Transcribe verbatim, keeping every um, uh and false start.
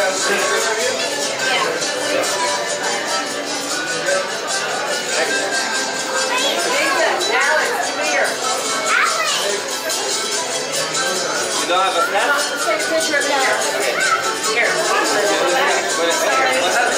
You don't have a pen? Let's take a picture of that. Here.